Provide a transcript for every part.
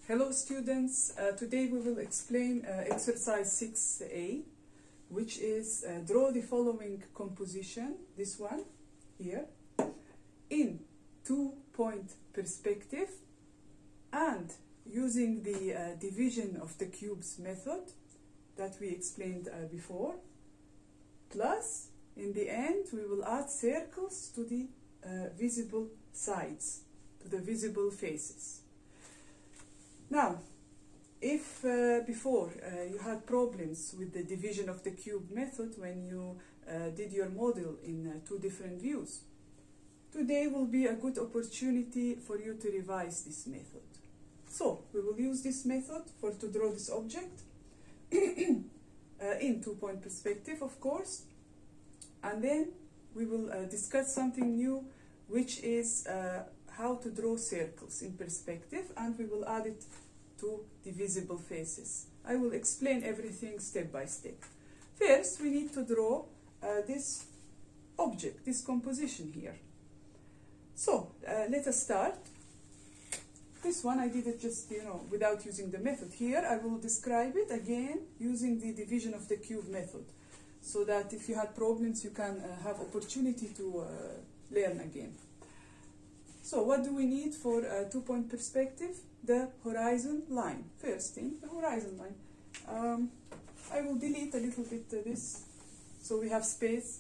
Hello students, today we will explain exercise 6a, which is draw the following composition, this one here, in 2-point perspective and using the division of the cubes method that we explained before, plus in the end we will add circles to the visible sides, to the visible faces. Now, if before you had problems with the division of the cube method when you did your model in two different views, today will be a good opportunity for you to revise this method. So, we will use this method to draw this object in 2-point perspective, of course, and then we will discuss something new, which is how to draw circles in perspective, and we will add it to the visible faces. I will explain everything step by step. First, we need to draw this object, this composition here. So, let us start. This one I did it just, without using the method. Here, I will describe it again using the division of the cube method, so that if you had problems, you can have opportunity to learn again. So what do we need for a 2-point perspective? The horizon line. First thing, the horizon line. I will delete a little bit this, so we have space.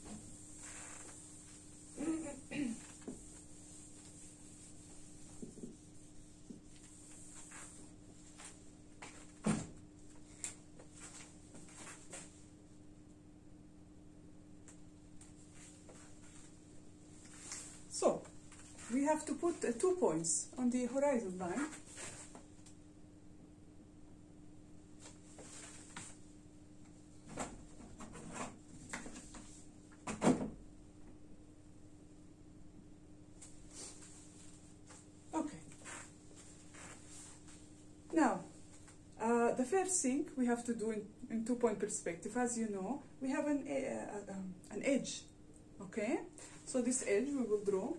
So, we have to put 2 points on the horizon line. Okay. Now, the first thing we have to do in 2-point perspective, as you know, we have an edge. Okay? So this edge we will draw.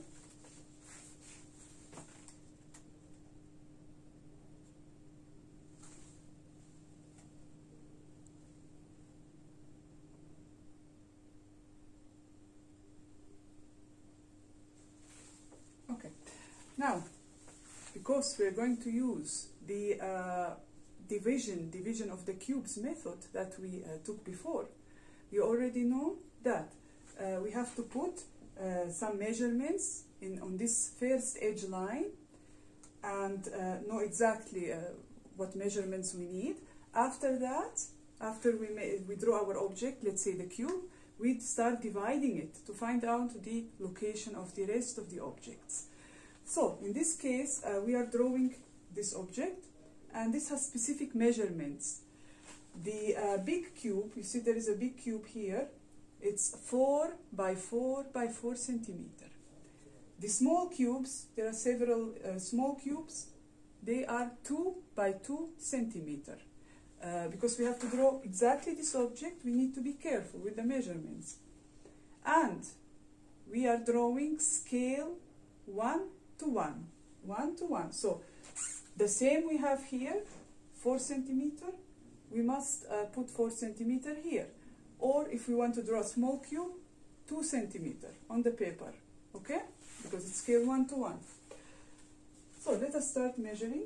Okay. Now, because we're going to use the division of the cubes method that we took before, you already know that we have to put some measurements on this first edge line and know exactly what measurements we need. After that, after we draw our object, let's say the cube, we start dividing it to find out the location of the rest of the objects. So, in this case, we are drawing this object, and this has specific measurements. The big cube, you see there is a big cube here, it's 4 by 4 by 4 centimeter. The small cubes, there are several small cubes, they are 2 by 2 centimeter. Because we have to draw exactly this object, we need to be careful with the measurements. And we are drawing scale 1 to 1. 1 to 1. So, the same we have here, 4 centimeter, we must put 4 centimeter here. Or if we want to draw a small cube, 2 centimeter on the paper, okay? Because it's scale 1 to 1. So let us start measuring.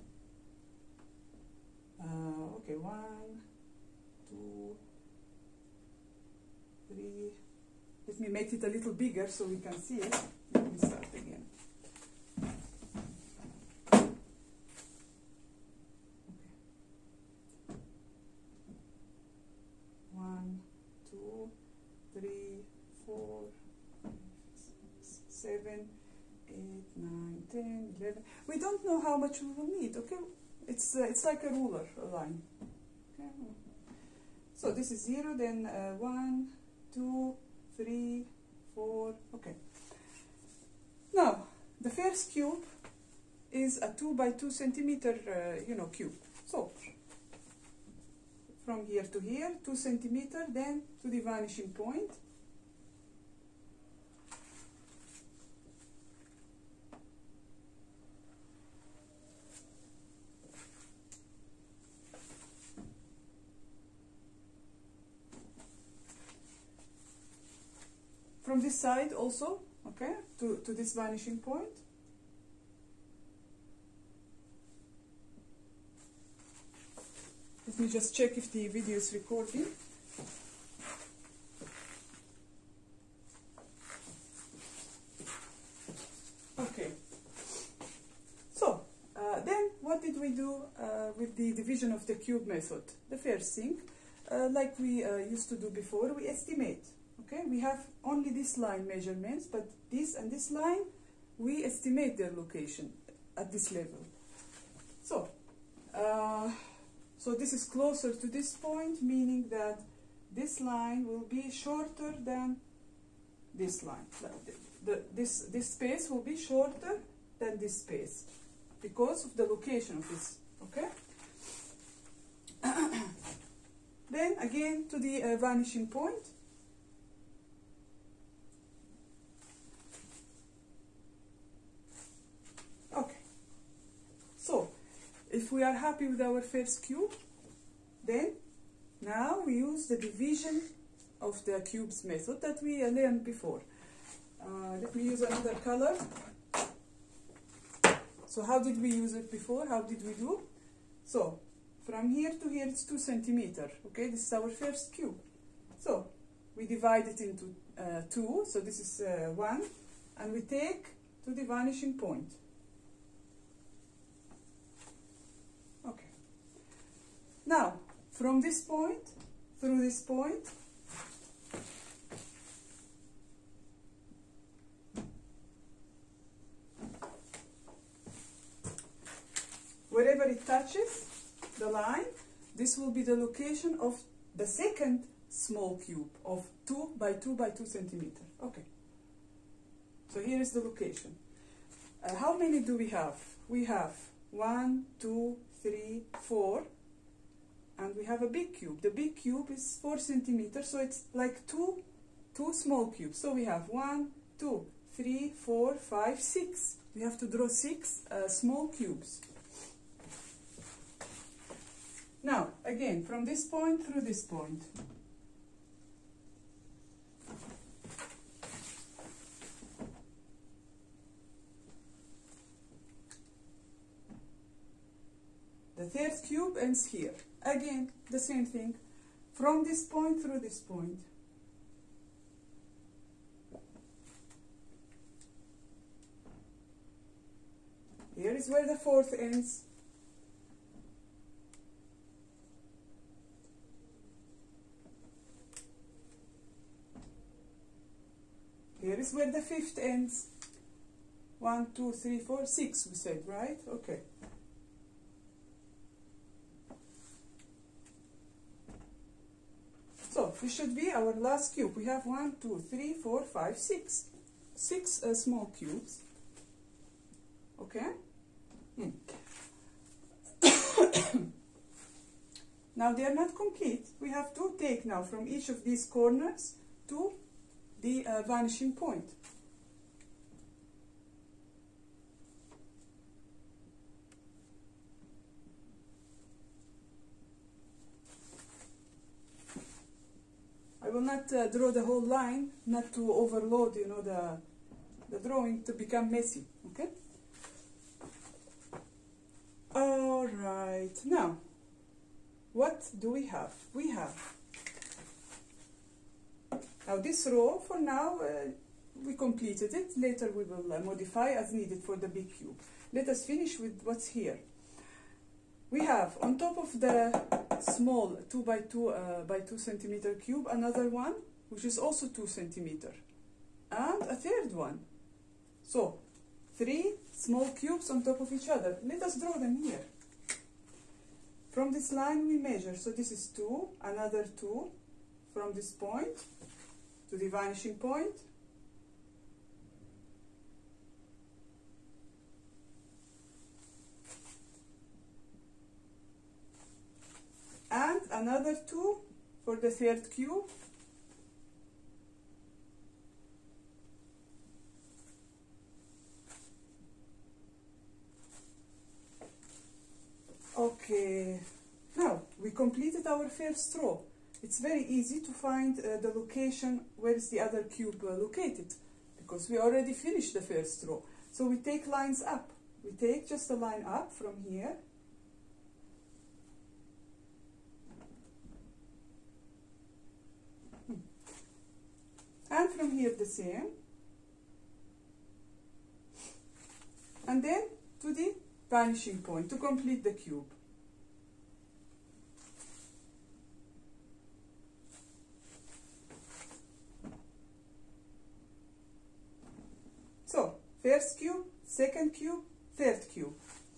Okay, 1, 2, 3. Let me make it a little bigger so we can see it. Let me start again. One, 2, 3, 4, 5, 6, 7, 8, 9, 10, 11. We don't know how much we will need, okay? It's like a ruler, a line. Okay. So this is 0, then 1, 2, 3, 4, okay. Now, the first cube is a 2 by 2 centimeter, cube. So, from here to here, 2 centimeter, then to the vanishing point. from this side also, okay, to this vanishing point. Let me just check if the video is recording. Okay. So, then what did we do with the division of the cube method? The first thing, like we used to do before, we estimate. Okay, we have only this line measurements, but this and this line, we estimate their location at this level. So, so this is closer to this point, meaning that this line will be shorter than this line. This space will be shorter than this space because of the location of this. Okay. Then again to the vanishing point. Okay. So if we are happy with our first cube, then now we use the division of the cubes method that we learned before. Let me use another color. So how did we use it before? How did we do? So from here to here it's 2 centimeters. Okay, this is our first cube. So we divide it into 2. So this is 1, and we take to the vanishing point. Okay. Now from this point through this point, wherever it touches the line, this will be the location of the second small cube of 2 by 2 by 2 centimeters. Okay. So here is the location. How many do we have? We have 1, 2, 3, 4, and we have a big cube. The big cube is 4 centimeters, so it's like two small cubes. So we have 1, 2, 3, 4, 5, 6. We have to draw 6 small cubes. Now, again, from this point through this point. The third cube ends here. Again, the same thing. From this point through this point. Here is where the fourth ends. Here is where the fifth ends. 1, 2, 3, 4, 6 we said, right? Okay. So this should be our last cube. We have 1, 2, 3, 4, 5, 6. 6 small cubes. Okay? Now they are not complete. We have to take now from each of these corners to the vanishing point. I will not draw the whole line, not to overload, you know, the drawing to become messy. Okay. All right. Now, what do we have? We have. Now this row, for now, we completed it. Later we will modify as needed for the big cube. Let us finish with what's here. We have on top of the small 2 by 2 by 2 centimeter cube another one which is also 2 centimeter, and a third one. So 3 small cubes on top of each other. Let us draw them here. From this line we measure. So this is 2, another 2 from this point to the vanishing point. And another 2 for the third cube. Okay, now we completed our first row. it's very easy to find the location where is the other cube located, because we already finished the first row. So we take lines up. We take just a line up from here. And from here the same. And then to the vanishing point to complete the cube. So, first cube, second cube, third cube.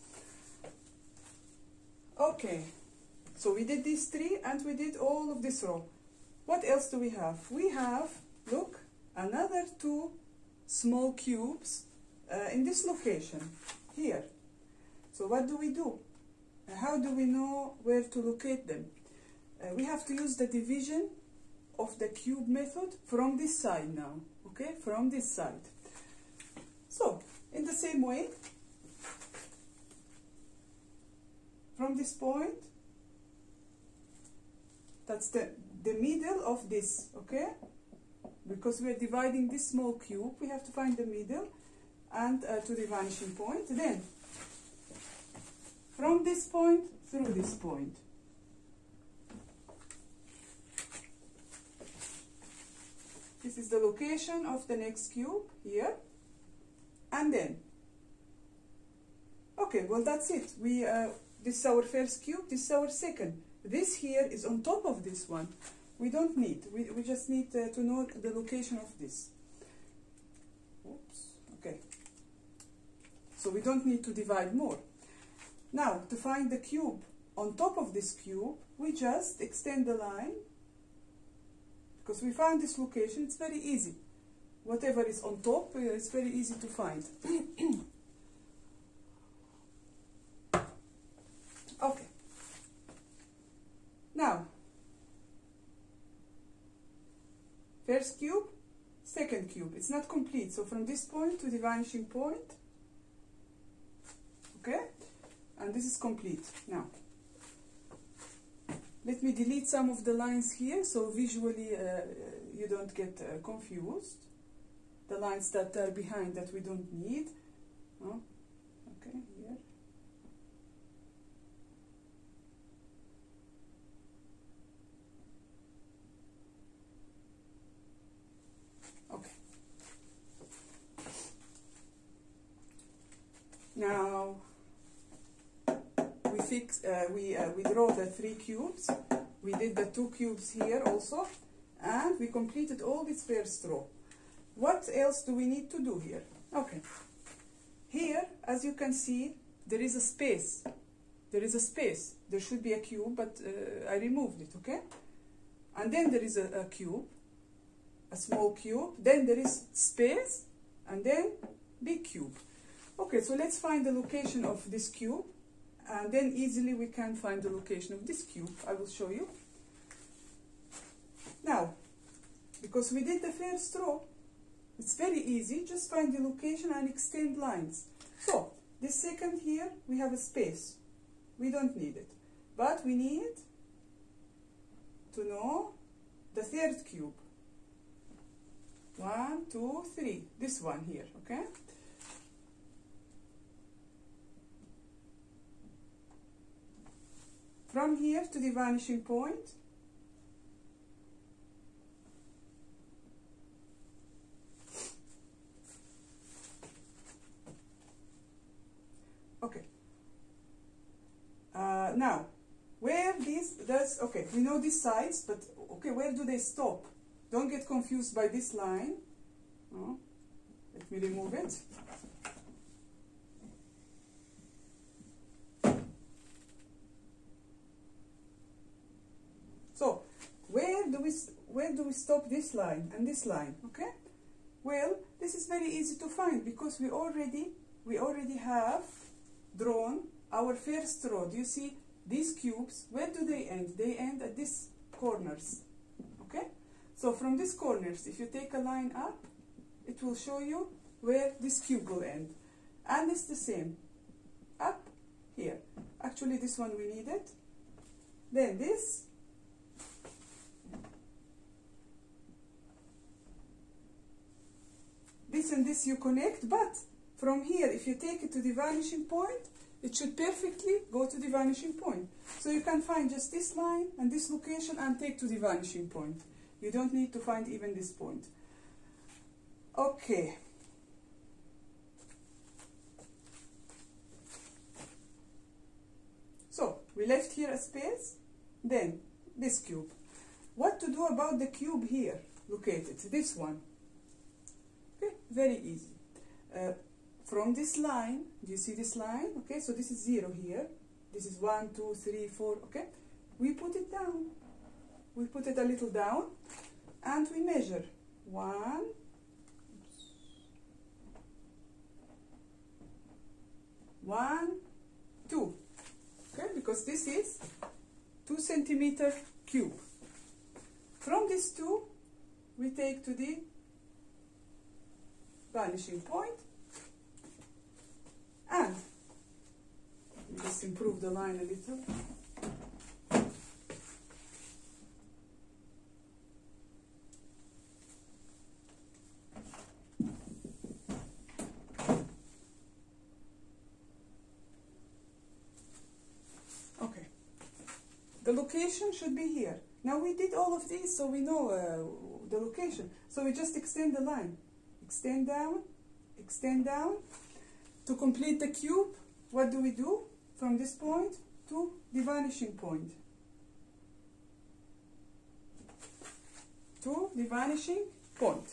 Okay, so we did these three and we did all of this row. What else do we have? We have, look, another two small cubes in this location, here. So what do we do? How do we know where to locate them? We have to use the division of the cube method from this side now, okay, from this side. So, in the same way, from this point, that's the middle of this, okay? Because we are dividing this small cube, we have to find the middle and to the vanishing point. Then, from this point through this point. This is the location of the next cube, here. And then, okay, well that's it. This is our first cube, this is our second. This here is on top of this one. We don't need, we just need to know the location of this. Oops, okay. So we don't need to divide more. Now, to find the cube on top of this cube, we just extend the line, because we found this location, it's very easy. Whatever is on top, it's very easy to find. Okay. Now, first cube, second cube. It's not complete. So from this point to the vanishing point, okay? And this is complete. Now, let me delete some of the lines here so visually you don't get confused. The lines that are behind that we don't need. Oh, okay, here. Okay. Now we draw the three cubes. We did the two cubes here also, and we completed all this first row. What else do we need to do here? Okay. Here, as you can see, there is a space. There is a space. There should be a cube, but I removed it, okay? And then there is a cube, a small cube. Then there is space, and then big cube. Okay, so let's find the location of this cube, and then easily we can find the location of this cube. I will show you. Now, because we did the first row, it's very easy, just find the location and extend lines. So, this second here, we have a space. We don't need it. But we need to know the third cube. 1, 2, 3. This one here, okay? From here to the vanishing point, okay. Now, where okay, we know these sides, but okay, where do they stop? Don't get confused by this line. Oh, let me remove it. So, where do we stop this line and this line? Okay. Well, this is very easy to find because we already have drawn our first row. Do you see these cubes? Where do they end? They end at these corners. Okay? So from these corners, if you take a line up, it will show you where this cube will end. And it's the same. Up here. Actually, this one we needed. Then this. this and this you connect, but from here, if you take it to the vanishing point, it should perfectly go to the vanishing point. So you can find just this line and this location and take to the vanishing point. You don't need to find even this point. Okay. So we left here a space, then this cube. What to do about the cube here located? This one. Okay, very easy. From this line, do you see this line? Okay, so this is 0 here. This is 1, 2, 3, 4. Okay, we put it down. We put it a little down, and we measure 1, 2. Okay, because this is 2 centimeter cube. From this 2, we take to the vanishing point, and just improve the line a little. Okay, the location should be here. Now we did all of these, so we know the location. So we just extend the line. Extend down, extend down. To complete the cube, what do we do? From this point to the vanishing point. To the vanishing point.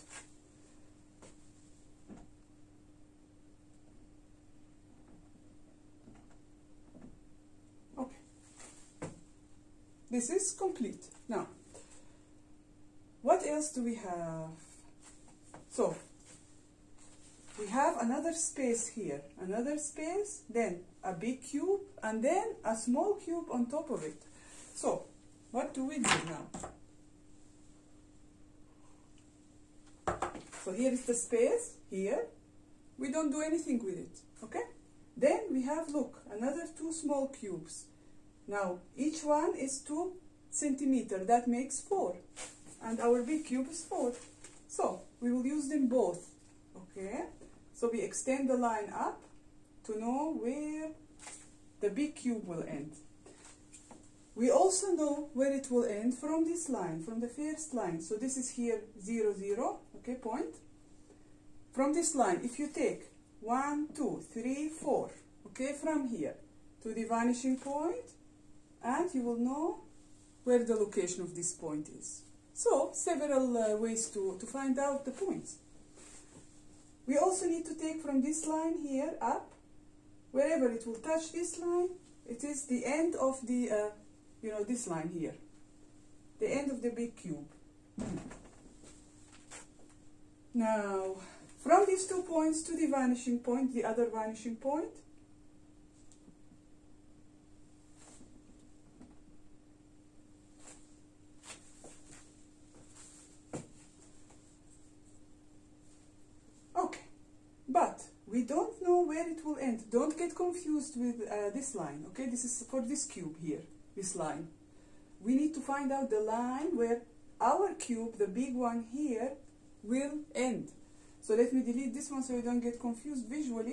Okay. This is complete. Now, what else do we have? So, we have another space here, another space, then a big cube, and then a small cube on top of it. So, what do we do now? So here is the space, here. We don't do anything with it, okay? Then we have, look, another 2 small cubes. Now, each one is 2 centimeters, that makes 4. And our big cube is 4. So, we will use them both, okay? So we extend the line up to know where the big cube will end. We also know where it will end from this line, from the first line. So this is here 0, 0, okay, point. From this line, if you take 1, 2, 3, 4, okay, from here to the vanishing point, and you will know where the location of this point is. So several ways to find out the points. We also need to take from this line here up, wherever it will touch this line, it is the end of the, this line here, the end of the big cube. Now, from these 2 points to the vanishing point, the other vanishing point, but we don't know where it will end. Don't get confused with this line, okay? This is for this cube here, this line. We need to find out the line where our cube, the big one here, will end. So let me delete this one so you don't get confused visually.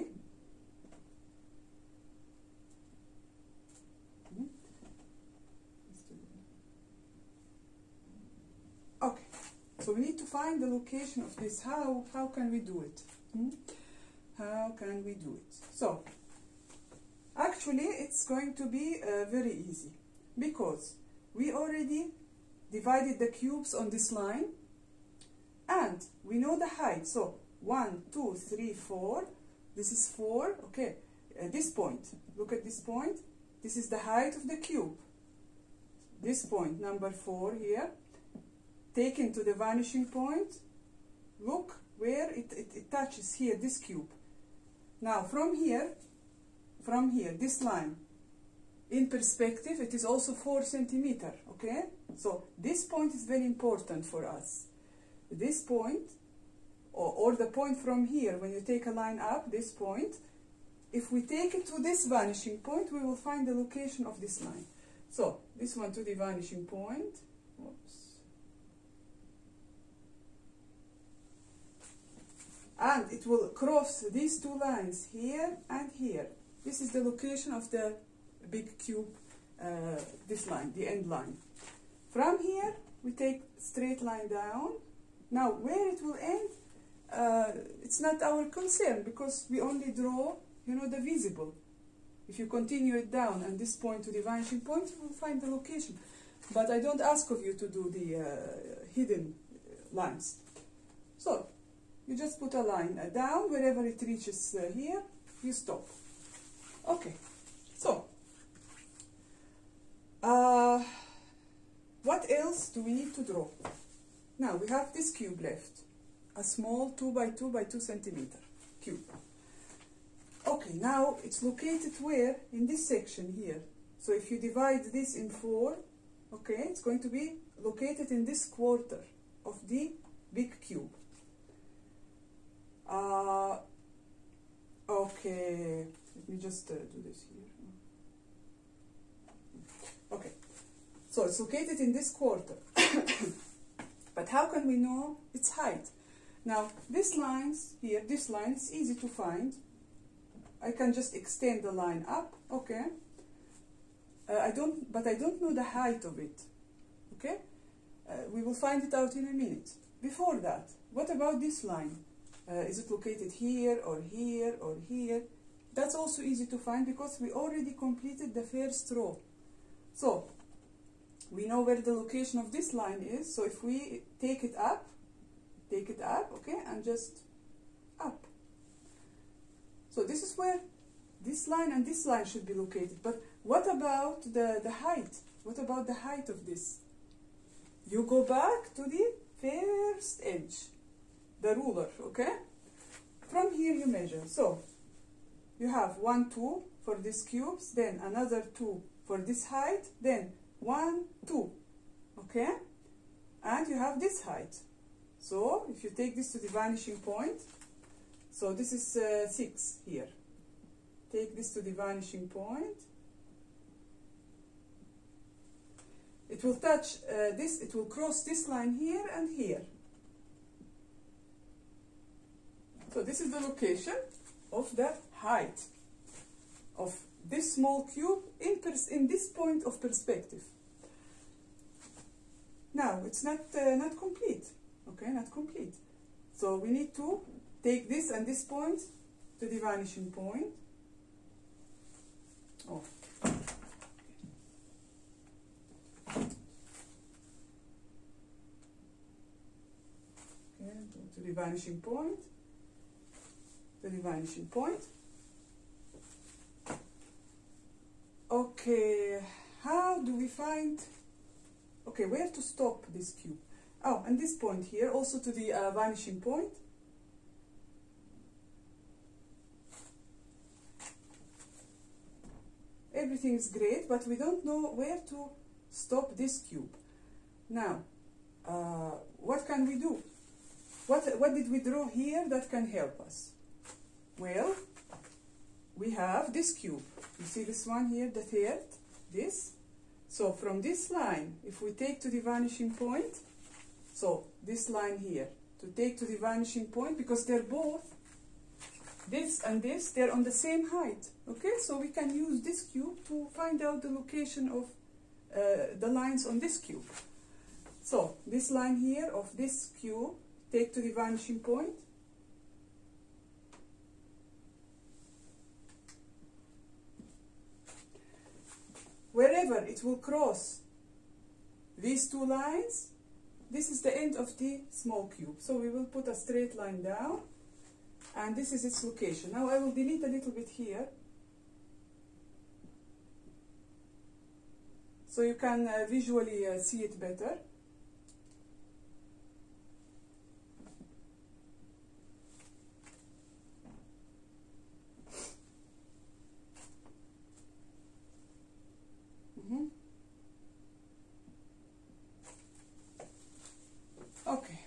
Okay, so we need to find the location of this. How can we do it? How can we do it? So, actually, it's going to be very easy, because we already divided the cubes on this line, and we know the height. So, 1, 2, 3, 4. This is 4, okay. This point, look at this point. This is the height of the cube. This point, number 4 here, taken to the vanishing point. Look where it touches here, this cube. Now, from here, this line, in perspective, it is also 4 centimeters, okay? So, this point is very important for us. This point, or the point from here, when you take a line up, this point, if we take it to this vanishing point, we will find the location of this line. So, this one to the vanishing point. Oops. and it will cross these two lines here and here. This is the location of the big cube, this line, the end line. From here, we take straight line down. Now, where it will end, it's not our concern because we only draw, you know, the visible. If you continue it down and this point to the vanishing point, you will find the location. But I don't ask of you to do the hidden lines. So, you just put a line down, wherever it reaches here, you stop. Okay, so, what else do we need to draw? Now, we have this cube left, a small 2 by 2 by 2 centimeter cube. Okay, now it's located where? In this section here. So if you divide this in 4, okay, it's going to be located in this quarter of the big cube. Okay, let me just do this here. Okay, so it's located in this quarter. But how can we know its height? Now, these lines here, this line is easy to find. I can just extend the line up, okay? But I don't know the height of it, okay? We will find it out in a minute. Before that, what about this line? Is it located here or here or here? That's also easy to find because we already completed the first row. So, we know where the location of this line is. So if we take it up, okay, and just up. So this is where this line and this line should be located. But what about the height? What about the height of this? You go back to the first edge, the ruler, okay? From here you measure. So you have 1, 2 for these cubes, then another 2 for this height, then 1, 2, okay? And you have this height. So if you take this to the vanishing point, so this is 6 here. Take this to the vanishing point. It will touch this, it will cross this line here and here. So this is the location of the height of this small cube in this point of perspective. Now, it's not complete, okay, not complete. So we need to take this and this point to the vanishing point. Oh. Okay, to the vanishing point, to the vanishing point. Okay, how do we find, okay, where to stop this cube? Oh, and this point here, also to the vanishing point. Everything is great, but we don't know where to stop this cube. Now, what can we do? What did we draw here that can help us? Well, we have this cube. You see this one here, the third, this. So from this line, if we take to the vanishing point, so this line here, to take to the vanishing point, because they're both, this and this, they're on the same height. Okay, so we can use this cube to find out the location of the lines on this cube. So this line here of this cube, take to the vanishing point. Wherever it will cross these two lines, this is the end of the small cube. So we will put a straight line down, and this is its location. Now I will delete a little bit here, so you can visually see it better. Okay.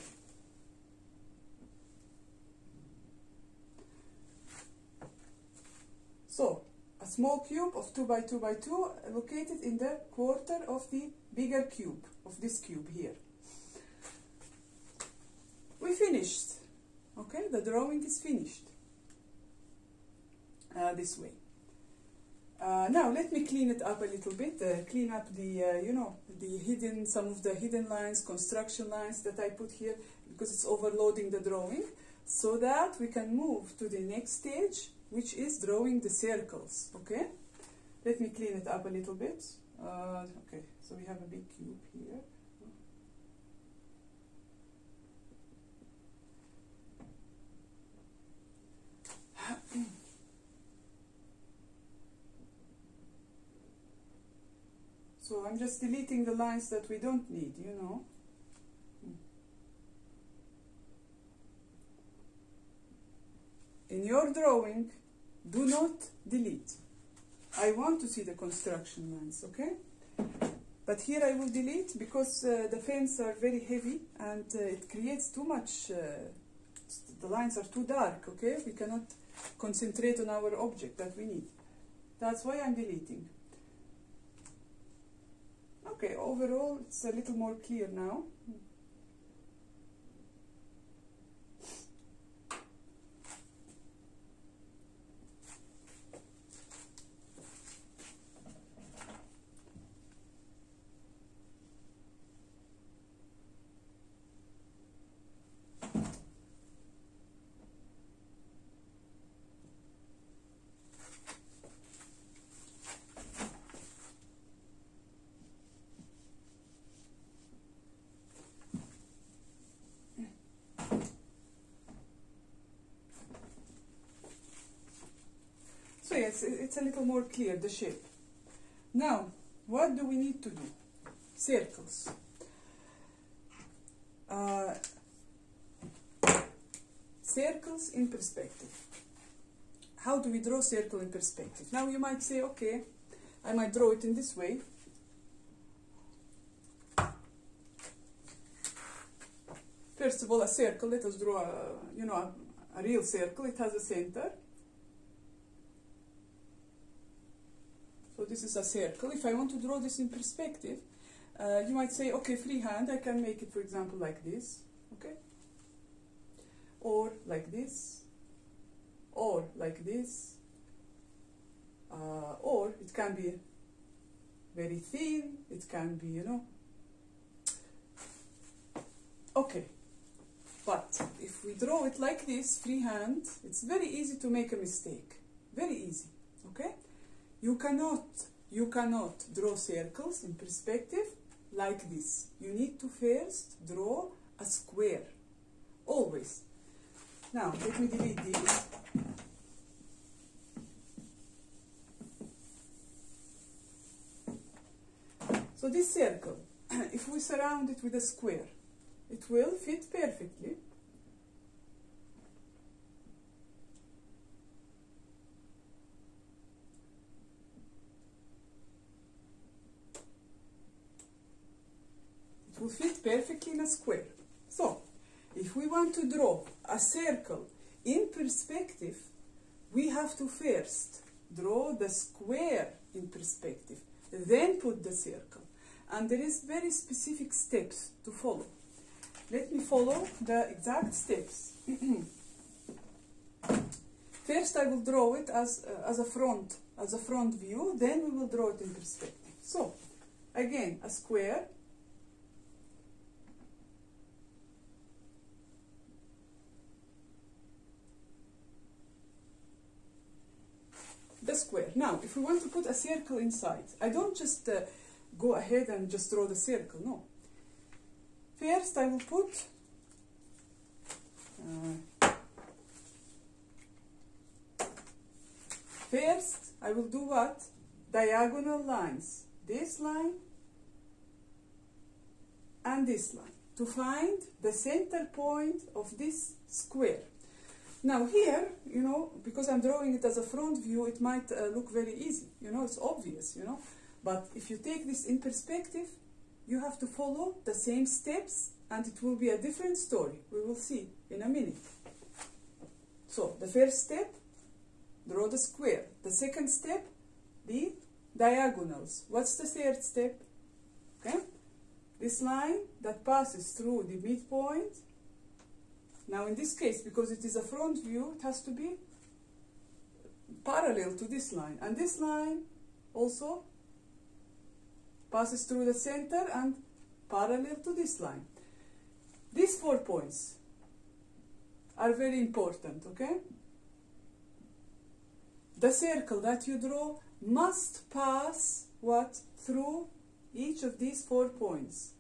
So, a small cube of 2 by 2 by 2 located in the quarter of the bigger cube, of this cube here. We finished. Okay, the drawing is finished this way. Now let me clean it up a little bit, clean up the, you know, some of the hidden lines, construction lines that I put here, because it's overloading the drawing, so that we can move to the next stage, which is drawing the circles, okay? Let me clean it up a little bit. Okay, so we have a big cube here. So I'm just deleting the lines that we don't need, you know. In your drawing, do not delete. I want to see the construction lines, okay? But here I will delete because the fence are very heavy and it creates too much, the lines are too dark, okay? We cannot concentrate on our object that we need. That's why I'm deleting. Okay, overall it's a little more clear now. So yes, it's a little more clear, the shape. Now, what do we need to do? Circles. Circles in perspective. How do we draw circle in perspective? Now you might say, okay, I might draw it in this way. First of all, a circle. Let us draw a real circle. It has a center. So this is a circle. If I want to draw this in perspective, you might say, okay, freehand, I can make it, for example, like this, okay? Or like this, or like this, or it can be very thin, it can be, you know. Okay, but if we draw it like this, freehand, it's very easy to make a mistake. Very easy, okay? You cannot draw circles in perspective like this. You need to first draw a square, always. Now, let me delete these. So this circle, if we surround it with a square, it will fit perfectly. Will fit perfectly in a square. So, if we want to draw a circle in perspective, we have to first draw the square in perspective, then put the circle. And there is very specific steps to follow. Let me follow the exact steps. First, I will draw it as a front view, then we will draw it in perspective. So, again, a square. The square. Now, if we want to put a circle inside, I don't just go ahead and just draw the circle, no. First, I will put first, I will do what? Diagonal lines. This line and this line to find the center point of this square. Now here, you know, because I'm drawing it as a front view, it might look very easy, you know, it's obvious, you know. But if you take this in perspective, you have to follow the same steps and it will be a different story. We will see in a minute. So, the first step, draw the square. The second step, the diagonals. What's the third step? Okay, this line that passes through the midpoint Now in this case, because it is a front view, it has to be parallel to this line. And this line also passes through the center and parallel to this line. These 4 points are very important, okay? The circle that you draw must pass what? Through each of these 4 points.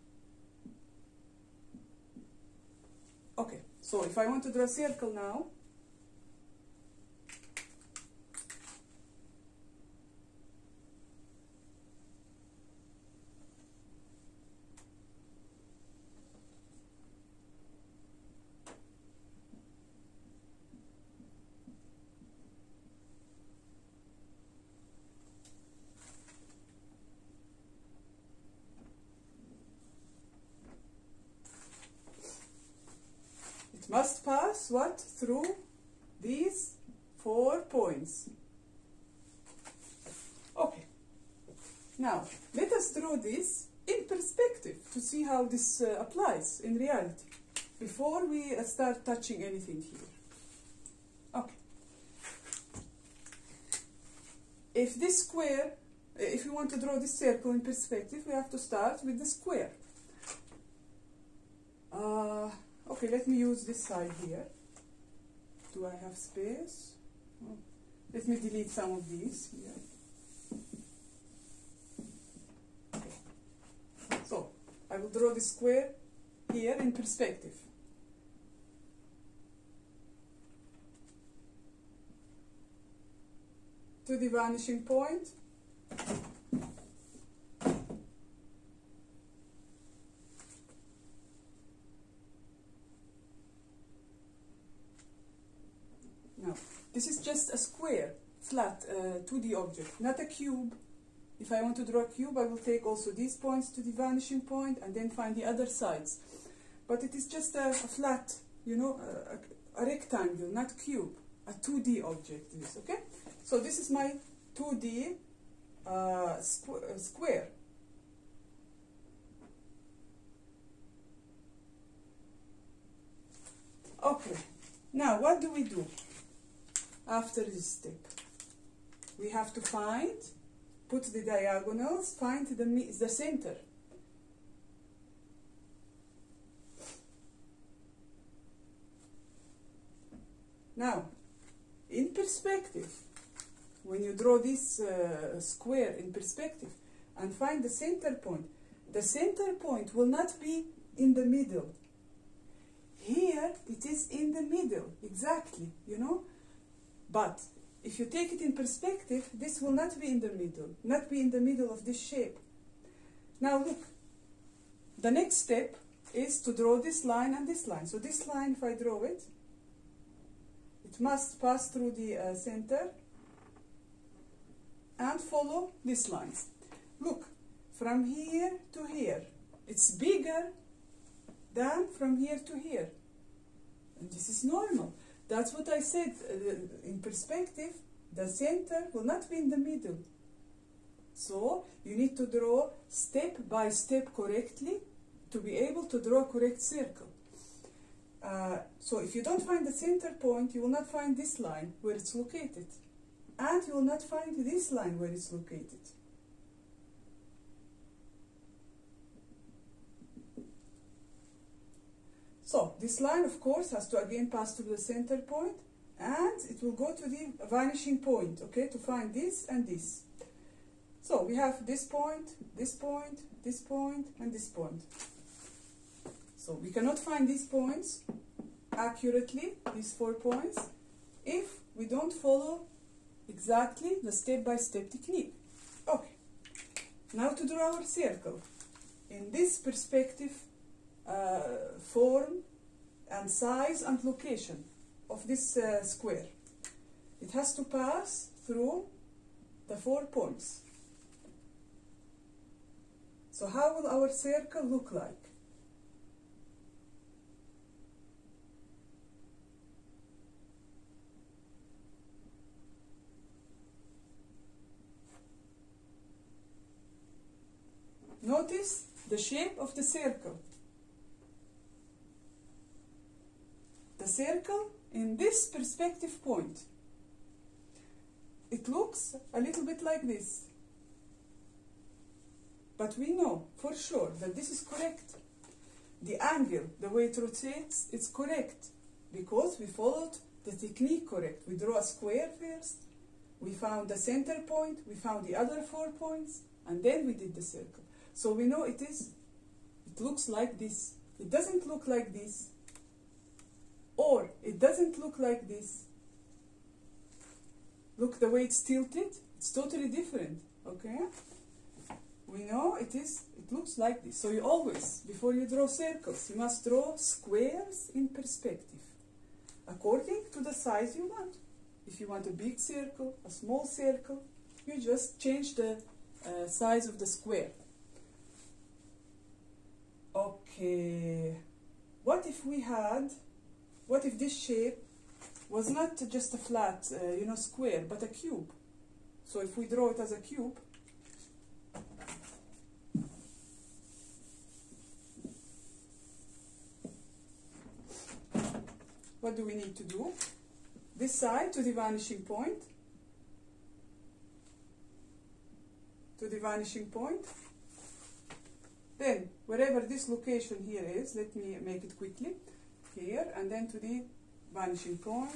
Okay, so if I want to draw a circle now, must pass what? Through these 4 points. Okay. Now, let us draw this in perspective to see how this applies in reality before we start touching anything here. Okay. If this square, if we want to draw this circle in perspective, we have to start with the square. Okay, let me use this side here. Do I have space? Oh. Let me delete some of these here. Okay. So, I will draw the square here in perspective. To the vanishing point. Now, this is just a square, flat, 2D object, not a cube. If I want to draw a cube, I will take also these points to the vanishing point and then find the other sides. But it is just a flat, you know, a rectangle, not cube, a 2D object, this, okay? So this is my 2D square. Okay, now what do we do? After this step, we have to find, put the diagonals, find the center. Now, in perspective, when you draw this square in perspective and find the center point will not be in the middle. Here, it is in the middle, exactly, you know. But if you take it in perspective, this will not be in the middle of this shape. Now look, the next step is to draw this line and this line. So this line, if I draw it, it must pass through the center and follow this line. Look, from here to here, it's bigger than from here to here. And this is normal. That's what I said, in perspective, the center will not be in the middle. So, you need to draw step by step correctly to be able to draw a correct circle. So, if you don't find the center point, you will not find this line where it's located. And you will not find this line where it's located. So, this line, of course, has to again pass through the center point, and it will go to the vanishing point, okay, to find this and this. So, we have this point, this point, this point, and this point. So, we cannot find these points accurately, these 4 points, if we don't follow exactly the step-by-step technique. Okay, now to draw our circle. In this perspective, form and size and location of this square. It has to pass through the 4 points. So how will our circle look like? Notice the shape of the circle. circle in this perspective point. It looks a little bit like this. But we know for sure that this is correct. The angle, the way it rotates, it's correct because we followed the technique correct. We draw a square first, we found the center point, we found the other 4 points, and then we did the circle. So we know it looks like this. It doesn't look like this, or it doesn't look like this. Look the way it's tilted, it's totally different, okay? We know it looks like this. So you always, before you draw circles, you must draw squares in perspective, according to the size you want. If you want a big circle, a small circle, you just change the size of the square. Okay, what if this shape was not just a flat, square, but a cube? So if we draw it as a cube, what do we need to do? This side to the vanishing point, then wherever this location here is, let me make it quickly, here, and then to the vanishing point,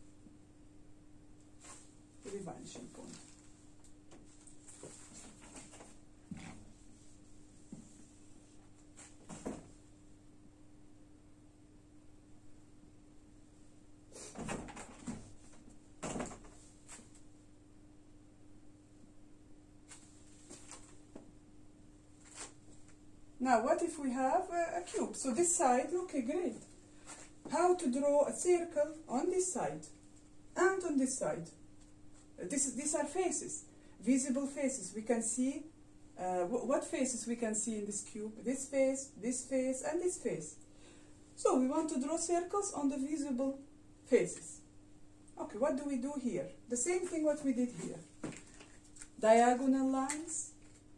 Now, what if we have a cube? So this side, okay, great. How to draw a circle on this side and on this side? These are faces, visible faces. We can see, what faces we can see in this cube? This face, and this face. So we want to draw circles on the visible faces. Okay, what do we do here? The same thing what we did here. Diagonal lines.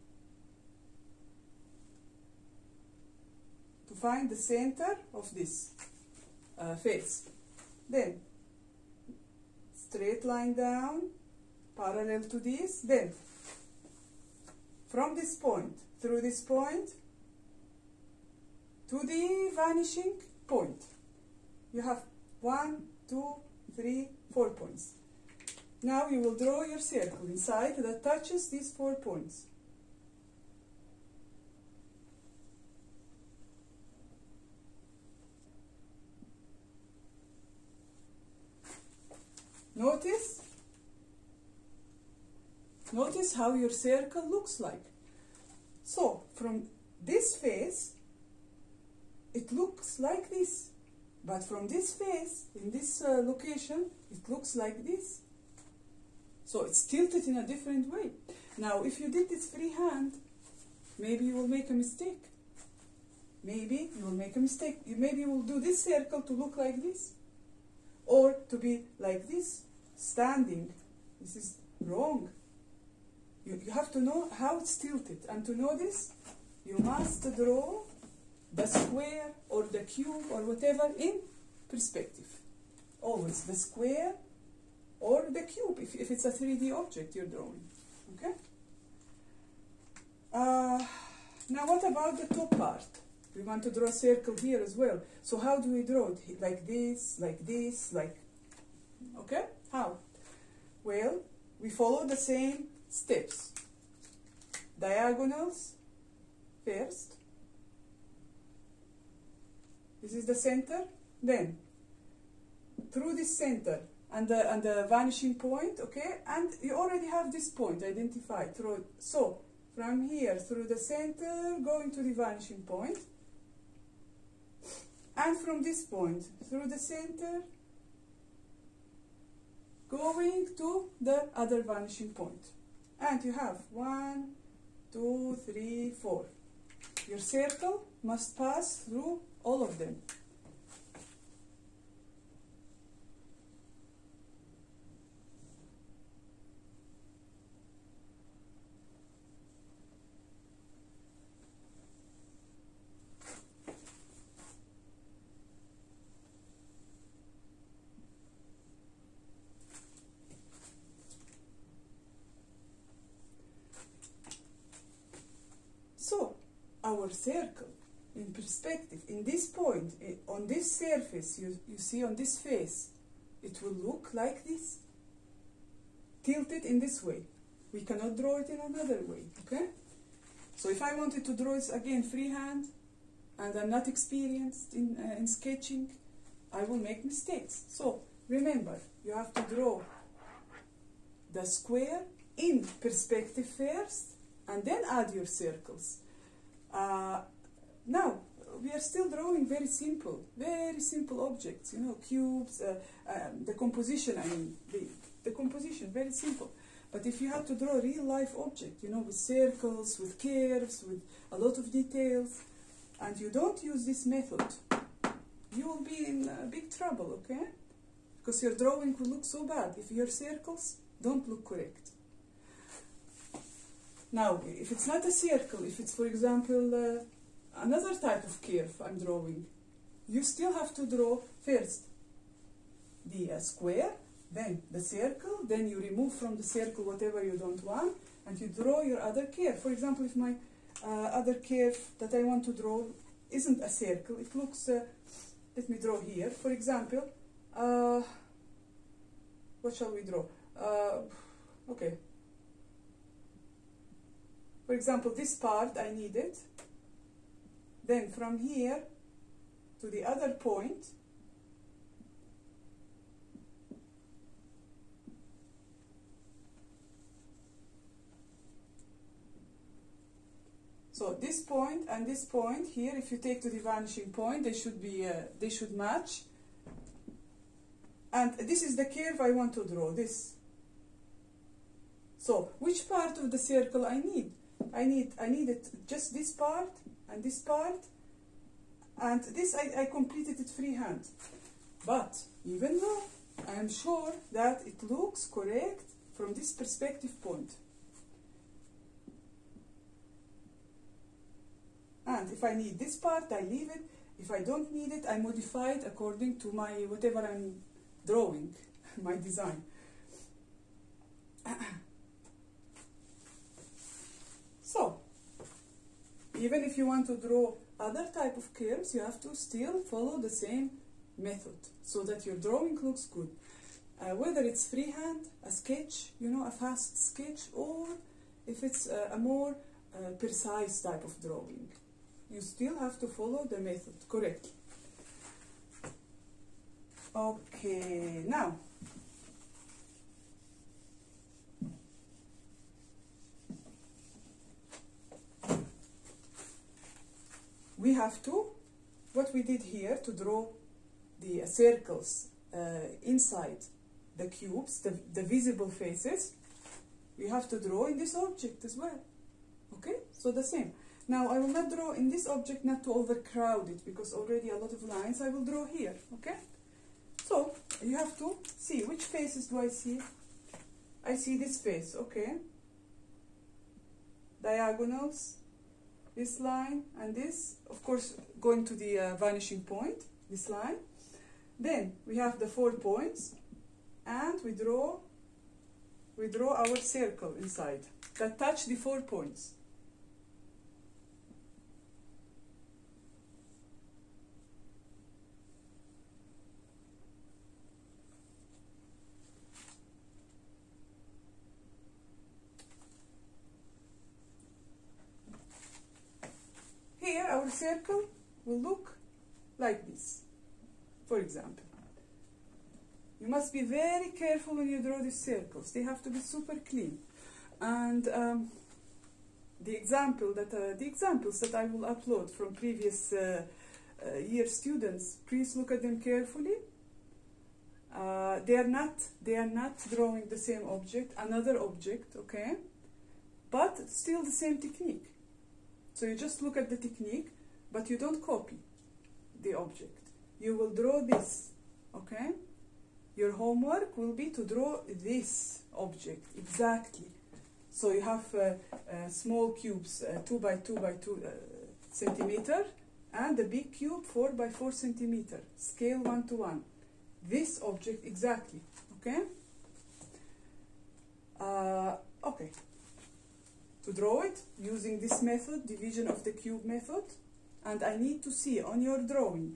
To find the center of this face. Then straight line down, parallel to this. Then from this point, through this point, to the vanishing point. You have 1, 2, 3, 4 points. Now you will draw your circle inside that touches these 4 points. Notice how your circle looks like. So, from this face, it looks like this. But from this face, in this location, it looks like this. So, it's tilted in a different way. Now, if you did this freehand, maybe you will make a mistake. Maybe you will do this circle to look like this. Or to be like this, standing. This is wrong. You have to know how it's tilted. And to know this, you must draw the square or the cube or whatever in perspective. Always the square or the cube, if it's a 3D object you're drawing. Okay? Now what about the top part? We want to draw a circle here as well. So how do we draw it? Like this, like... Okay? How? Well, we follow the same steps. Diagonals first. This is the center. Then, through this center and the vanishing point, okay? And you already have this point identified. So, from here through the center, going to the vanishing point. And from this point, through the center, going to the other vanishing point. And you have 1, 2, 3, 4. Your circle must pass through all of them. circle in perspective, in this point, on this surface, you see on this face, it will look like this, tilted in this way. We cannot draw it in another way, okay? So if I wanted to draw it again freehand, and I'm not experienced in sketching, I will make mistakes. So remember, you have to draw the square in perspective first, and then add your circles. Now, we are still drawing very simple objects, you know, cubes, the composition, I mean, the composition, very simple. But if you have to draw a real life object, you know, with circles, with curves, with a lot of details, and you don't use this method, you will be in big trouble, okay? Because your drawing will look so bad if your circles don't look correct. Now, if it's not a circle, if it's, for example, another type of curve I'm drawing, you still have to draw first the square, then the circle, then you remove from the circle whatever you don't want, and you draw your other curve. For example, if my other curve that I want to draw isn't a circle, it looks, let me draw here, for example, what shall we draw? Okay. For example, this part I need it. Then from here to the other point, so this point and this point here, if you take to the vanishing point, they should be they should match. And this is the curve I want to draw, this. So which part of the circle I need? I need it just this part and this part, and this I completed it freehand. But even though I am sure that it looks correct from this perspective point. And if I need this part, I leave it. If I don't need it, I modify it according to my whatever I'm drawing, my design. So, even if you want to draw other type of curves, you have to still follow the same method so that your drawing looks good. Whether it's freehand, a sketch, you know, a fast sketch, or if it's a more precise type of drawing, you still have to follow the method correctly. Okay, now we have to, what we did here to draw the circles inside the cubes, the visible faces, we have to draw in this object as well. Okay, so the same. Now I will not draw in this object, not to overcrowd it, because already a lot of lines I will draw here. Okay, so you have to see which faces do I see. I see this face, okay, diagonals, this line and this, of course going to the vanishing point, this line. Then we have the 4 points, and we draw our circle inside that touch the 4 points. Here our circle will look like this, for example. You must be very careful when you draw these circles. They have to be super clean. And the examples that I will upload from previous year students, please look at them carefully. They are not drawing the same object, another object, okay? But still the same technique. So you just look at the technique, but you don't copy the object. You will draw this, okay? Your homework will be to draw this object exactly. So you have small cubes, 2 by 2 by 2 centimeter, and the big cube 4 by 4 centimeter, scale 1 to 1. This object exactly, okay? Okay. to draw it using this method, division of the cube method, and I need to see on your drawing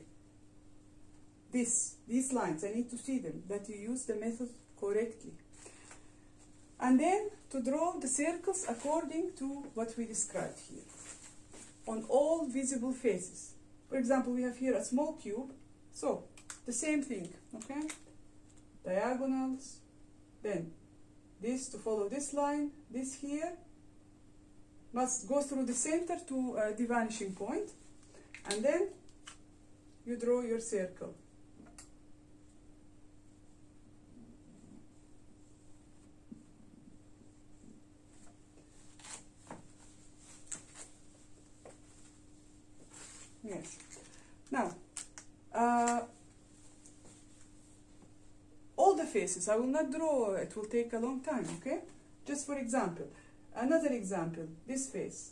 these lines, I need to see them, that you use the method correctly. And then to draw the circles according to what we described here on all visible faces. For example, we have here a small cube, so the same thing, okay? Diagonals, then this to follow this line, this here must go through the center to the vanishing point, and then you draw your circle. Yes. Now, all the faces, I will not draw, it will take a long time, okay? Just for example, another example, this face.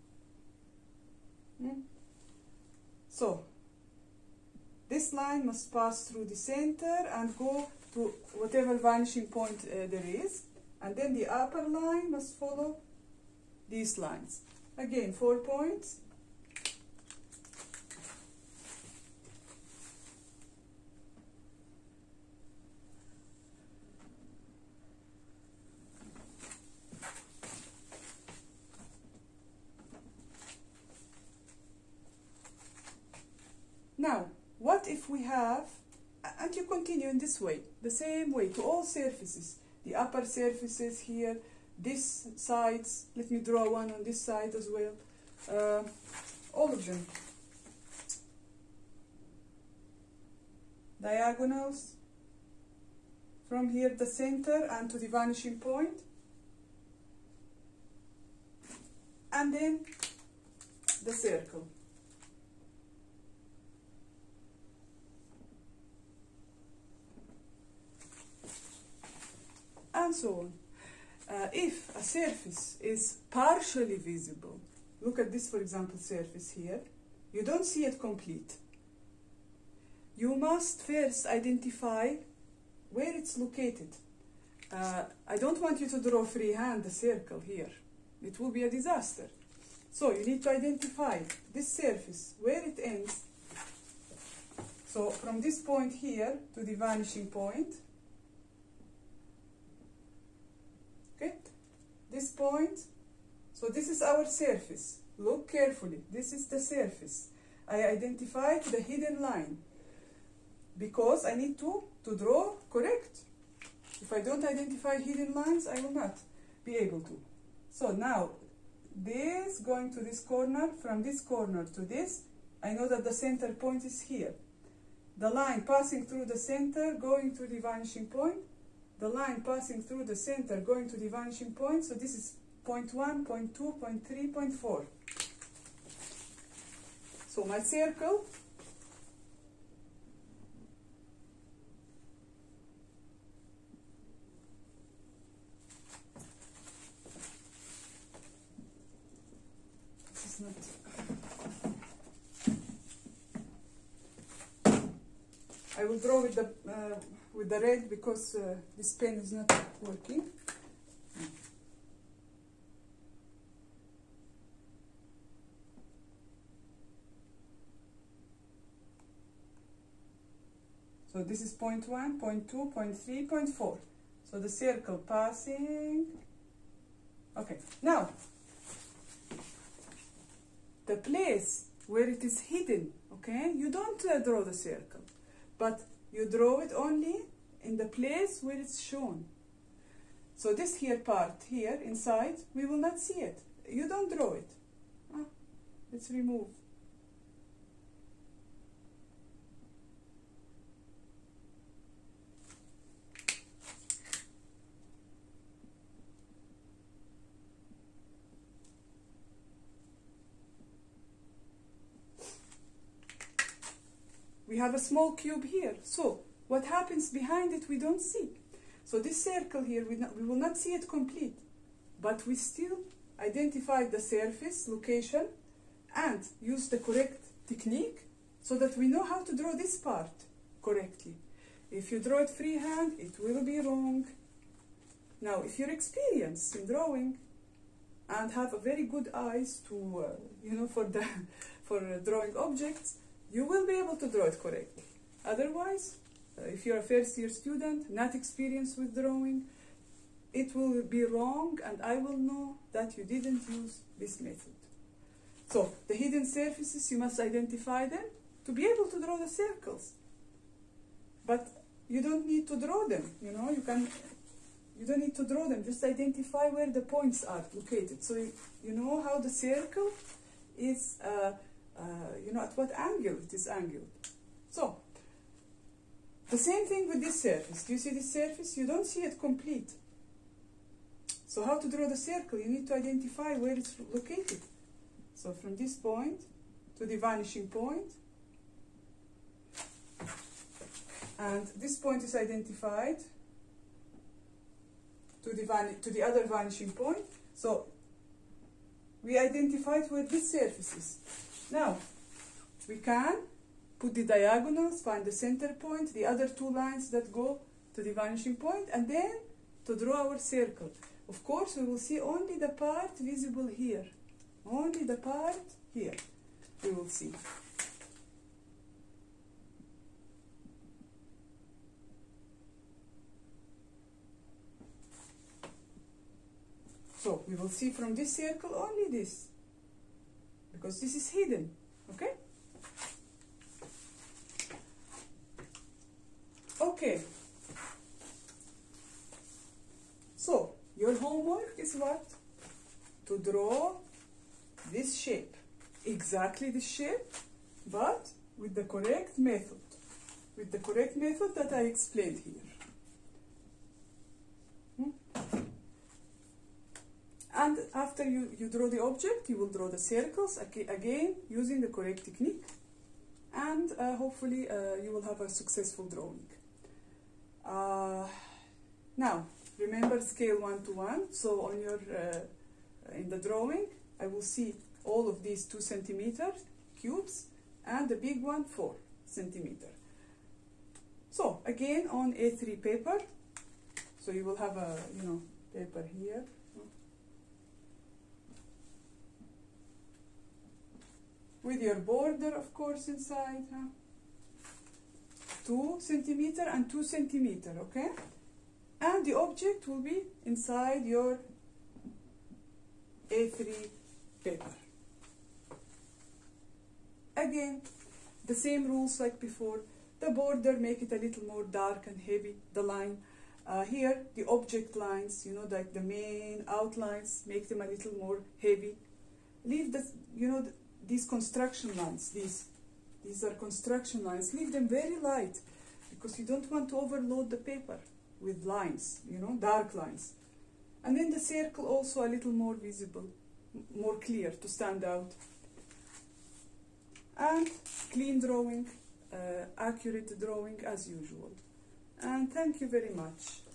So, this line must pass through the center and go to whatever vanishing point there is, and then the upper line must follow these lines. Again, 4 points. Now, what if we have, and you continue in this way, the same way to all surfaces, the upper surfaces here, this sides, let me draw one on this side as well, all of them. Diagonals, from here the center and to the vanishing point, and then the circle. And so on. If a surface is partially visible, look at this, for example, surface here, you don't see it complete. You must first identify where it's located. I don't want you to draw freehand the circle here. It will be a disaster. So you need to identify this surface, where it ends. So from this point here to the vanishing point, okay, this point, so this is our surface. Look carefully, this is the surface. I identified the hidden line because I need to draw correct. If I don't identify hidden lines, I will not be able to. So now, this going to this corner, from this corner to this, I know that the center point is here. The line passing through the center, going to the vanishing point, the line passing through the center, going to the vanishing point, so this is point 1, point 2, point 3, point 4. So my circle this is not I will draw with the red because this pen is not working. So this is point 1, point 2, point 3, point 4. So the circle passing. Okay, now the place where it is hidden, okay, you don't draw the circle, but you draw it only in the place where it's shown. So this here part here inside, we will not see it. You don't draw it. Let's remove. We have a small cube here, so what happens behind it we don't see. So this circle here, we will not see it complete, but we still identify the surface location and use the correct technique so that we know how to draw this part correctly. If you draw it freehand, it will be wrong. Now, if you're experienced in drawing, and have a very good eyes to, for drawing objects, you will be able to draw it correctly. Otherwise, if you're a first year student, not experienced with drawing, it will be wrong, and I will know that you didn't use this method. So, the hidden surfaces, you must identify them to be able to draw the circles. But you don't need to draw them, you don't need to draw them, just identify where the points are located. So you know how the circle is, at what angle it is angled. So, the same thing with this surface. Do you see this surface? You don't see it complete. So how to draw the circle? You need to identify where it's located. So from this point to the vanishing point, and this point is identified to the other vanishing point. So we identified where this surface is. Now we can put the diagonals, find the center point, the other two lines that go to the vanishing point, and then to draw our circle. Of course, we will see only the part visible here. Only the part here we will see. So we will see from this circle only this, because this is hidden, okay? Okay. So your homework is what? To draw this shape, exactly this shape, but with the correct method, that I explained here. And after you draw the object, you will draw the circles again using the correct technique, and hopefully you will have a successful drawing. Now, remember scale 1 to 1. So on your in the drawing, I will see all of these 2 centimeter cubes, and the big one 4 centimeter. So again on A3 paper. So you will have a paper here. With your border, of course, inside. 2 centimeter and 2 centimeter, okay? And the object will be inside your A3 paper. Again, the same rules like before. The border, make it a little more dark and heavy, the line. Here, the object lines, like the main outlines, make them a little more heavy. Leave the, these construction lines, these are construction lines, leave them very light, because you don't want to overload the paper with lines, dark lines. And then the circle also a little more visible, more clear, to stand out. And clean drawing, accurate drawing as usual. And thank you very much.